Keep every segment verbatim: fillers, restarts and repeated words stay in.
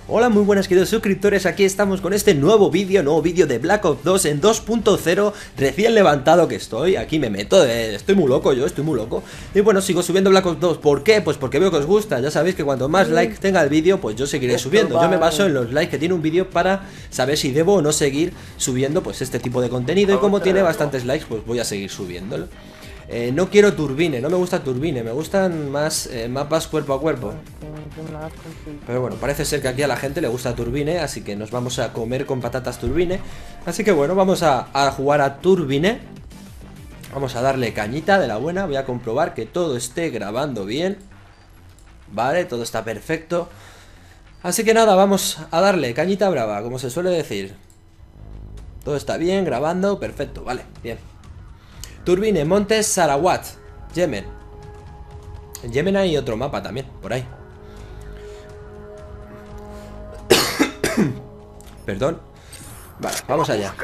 Hola, muy buenas queridos suscriptores, aquí estamos con este nuevo vídeo, nuevo vídeo de Black Ops dos en dos punto cero, recién levantado que estoy, aquí me meto, eh, estoy muy loco yo, estoy muy loco. Y bueno, sigo subiendo Black Ops dos, ¿por qué? Pues porque veo que os gusta, ya sabéis que cuanto más likes tenga el vídeo, pues yo seguiré subiendo. Yo me baso en los likes que tiene un vídeo para saber si debo o no seguir subiendo pues este tipo de contenido, y como tiene bastantes likes, pues voy a seguir subiéndolo. Eh, no quiero turbine, no me gusta turbine, me gustan más eh, mapas cuerpo a cuerpo. Pero bueno, parece ser que aquí a la gente le gusta turbine, así que nos vamos a comer con patatas turbine. Así que bueno, vamos a, a jugar a turbine. Vamos a darle cañita de la buena, voy a comprobar que todo esté grabando bien. Vale, todo está perfecto. Así que nada, vamos a darle cañita brava, como se suele decir. Todo está bien, grabando, perfecto, vale, bien. Turbine, Montes Sarawat, Yemen. En Yemen hay otro mapa también, por ahí. Perdón. Vale, vamos allá.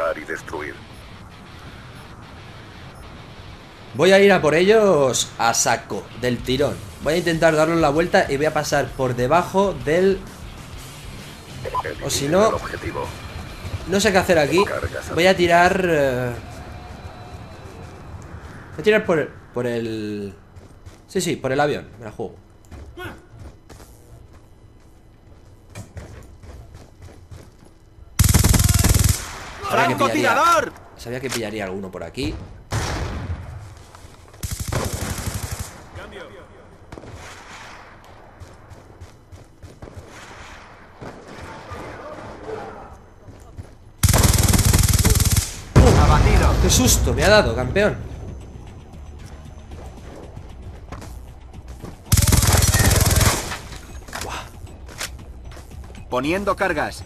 Voy a ir a por ellos a saco, del tirón. Voy a intentar darle la vuelta y voy a pasar por debajo del... O si no... No sé qué hacer aquí. Voy a tirar... Uh... Voy a tirar por el, por el... Sí, sí, por el avión. Me la juego. ¡Francotirador! Sabía que pillaría alguno por aquí. Abatido. ¡Qué susto me ha dado, campeón! Poniendo cargas.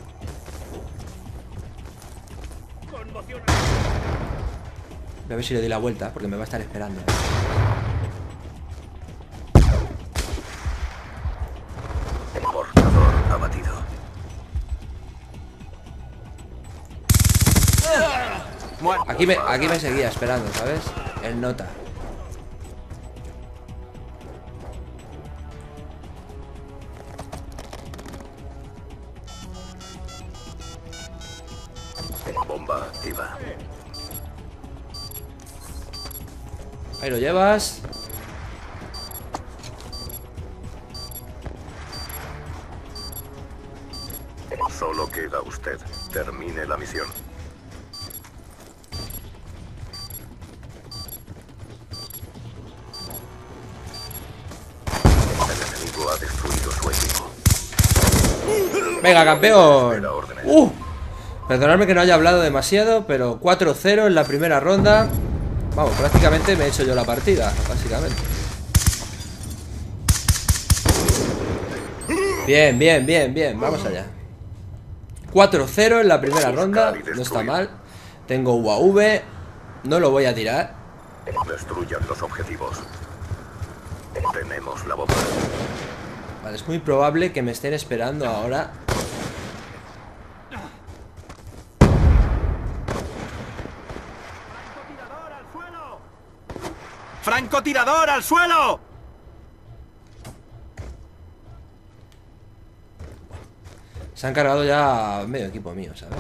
Voy a ver si le doy la vuelta, porque me va a estar esperando. Portador abatido. Aquí me, aquí me seguía esperando, ¿sabes? El nota. Bomba activa. Ahí lo llevas. Solo queda usted. Termine la misión. El enemigo ha destruido su equipo. Venga, campeón. Uh, perdonadme que no haya hablado demasiado, pero cuatro cero en la primera ronda. Vamos, prácticamente me he hecho yo la partida, básicamente. Bien, bien, bien, bien, vamos allá. cuatro cero en la primera ronda, no está mal. Tengo U A V, no lo voy a tirar. Destruyan los objetivos. Tenemos la bomba. Vale, es muy probable que me estén esperando ahora. ¡Francotirador al suelo! Se han cargado ya medio equipo mío, ¿sabes?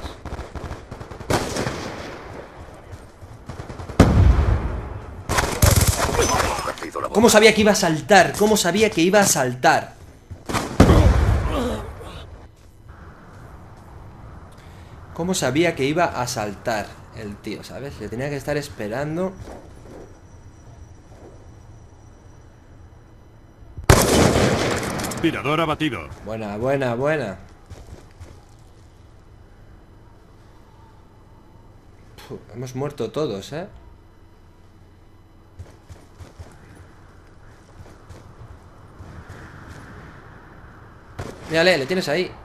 ¿Cómo sabía que iba a saltar? ¿Cómo sabía que iba a saltar? ¿Cómo sabía que iba a saltar el tío, ¿sabes? Le tenía que estar esperando. Tirador abatido. Buena, buena, buena. Puh, hemos muerto todos, ¿eh? Mírale, le tienes ahí.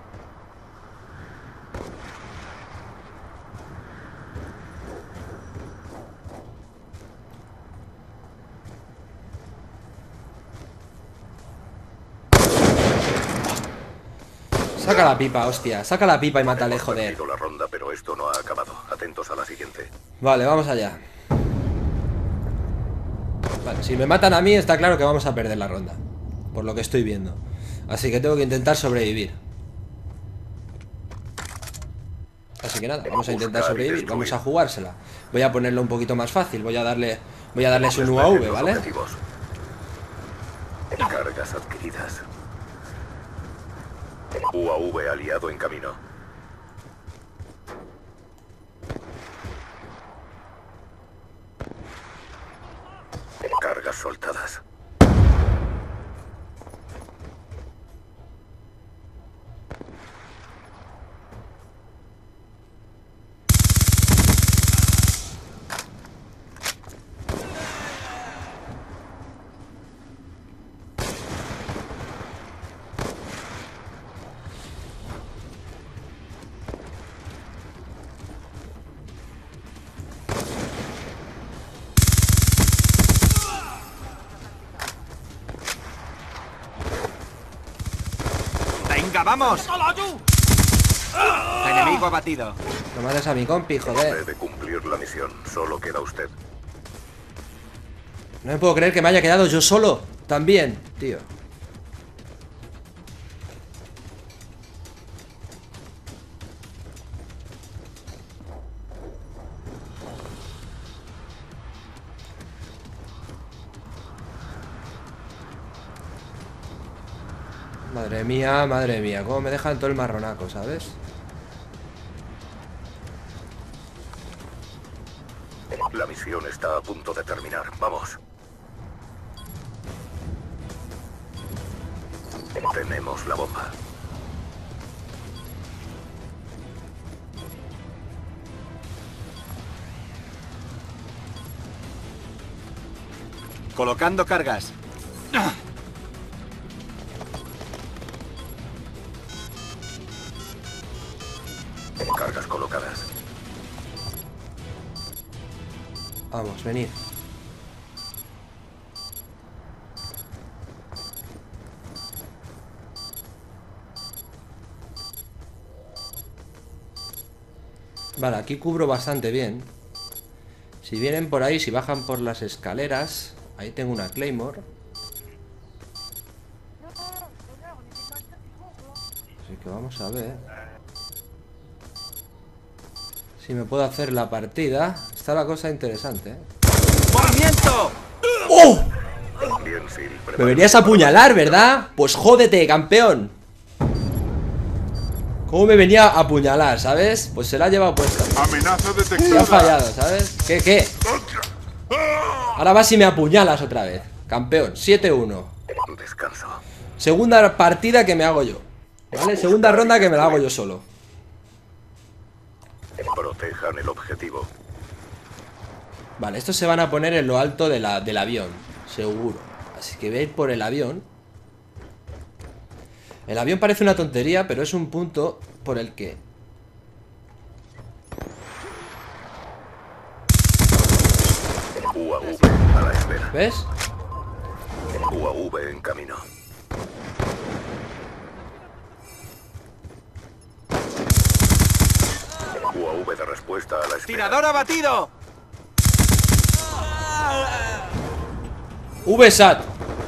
Saca la pipa, hostia. Saca la pipa y mátale, joder. La ronda, pero esto no ha acabado. Atentos a la siguiente. Vale, vamos allá. Vale, si me matan a mí está claro que vamos a perder la ronda, por lo que estoy viendo. Así que tengo que intentar sobrevivir. Así que nada, vamos a intentar sobrevivir. Vamos a jugársela. Voy a ponerlo un poquito más fácil. Voy a darle Voy a darle su U A V, ¿vale? Cargas adquiridas. U A V aliado en camino. Cargas soltadas. ¡Venga, vamos! Enemigo abatido. No mates a mi compi, joder. Debe cumplir la misión. Solo queda usted. No me puedo creer que me haya quedado yo solo. También, tío. Madre mía, madre mía, cómo me dejan todo el marronaco, ¿sabes? La misión está a punto de terminar. Vamos. Tenemos la bomba. Colocando cargas. Cargas colocadas. Vamos, venid. Vale, aquí cubro bastante bien. Si vienen por ahí, si bajan por las escaleras, ahí tengo una Claymore. Así que vamos a ver si me puedo hacer la partida. Está la cosa interesante, ¿eh? ¡Movimiento! ¡Oh! Bien, Sil, Me venías a apuñalar, ¿verdad? Pues jódete, campeón. ¿Cómo me venía a apuñalar, sabes? Pues se la ha llevado puesta. Amenaza Se ha detectada. fallado, ¿sabes? ¿Qué, qué? Ahora vas y me apuñalas otra vez. Campeón, siete uno. Descanso. Segunda partida que me hago yo, ¿vale? Segunda ronda que me la hago yo solo. Protejan el objetivo. Vale, estos se van a poner en lo alto de la, del avión, seguro. Así que voy a ir por el avión. El avión parece una tontería, pero es un punto por el que... U A V a la espera. ¿Ves? U A V en camino. U A V de respuesta a la espera. ¡Tirador abatido! VSAT.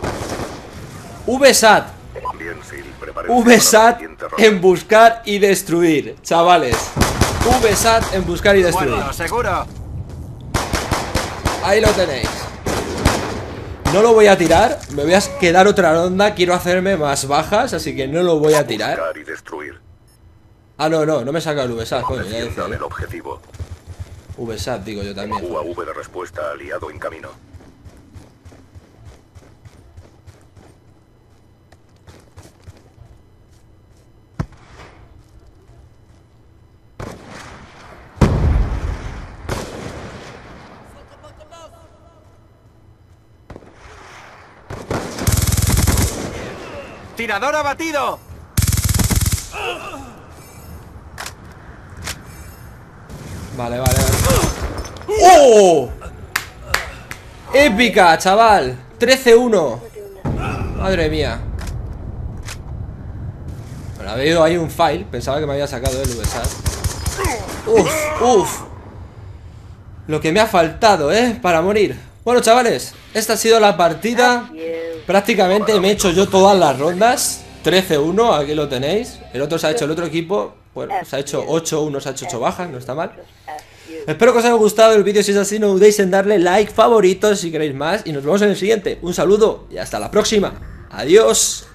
VSAT. Bien, Sil, prepárense para la VSAT siguiente ronda. en buscar y destruir, chavales. VSAT en buscar y destruir. Bueno, seguro. Ahí lo tenéis. No lo voy a tirar. Me voy a quedar otra ronda. Quiero hacerme más bajas, así que no lo voy a tirar. Buscar y destruir. Ah, no, no, no me saca el VSAT, coño, ya decía Defiendan el yo. objetivo. VSAT, digo yo también. U A V de respuesta aliado en camino. ¡Tirador abatido! Vale, vale, vale. ¡Oh! Épica, chaval. trece uno. Madre mía. Bueno, había ido ahí un file. Pensaba que me había sacado el VSAT. Uf, uf. Lo que me ha faltado, ¿eh? Para morir. Bueno, chavales, esta ha sido la partida. Prácticamente me he hecho yo todas las rondas. trece uno, aquí lo tenéis. El otro se ha hecho el otro equipo. Bueno, se ha hecho ocho, unos ha hecho ocho bajas, no está mal. Espero que os haya gustado el vídeo. Si es así, no dudéis en darle like, favoritos si queréis más. Y nos vemos en el siguiente. Un saludo y hasta la próxima. Adiós.